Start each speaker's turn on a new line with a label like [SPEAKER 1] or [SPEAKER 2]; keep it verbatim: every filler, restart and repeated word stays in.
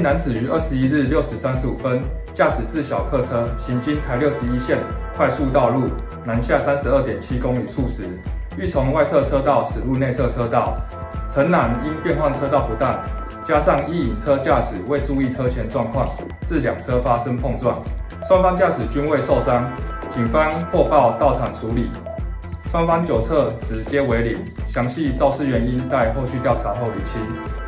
[SPEAKER 1] 男子于二十一日六时三十五分驾驶自小客车行经台六十一线快速道路南下三十二点七公里处时，欲从外侧车道驶入内侧车道，陈男因变换车道不当，加上一引车驾驶未注意车前状况，致两车发生碰撞，双方驾驶均未受伤。警方获报到场处理，双方酒测值皆为零，详细肇事原因待后续调查后厘清。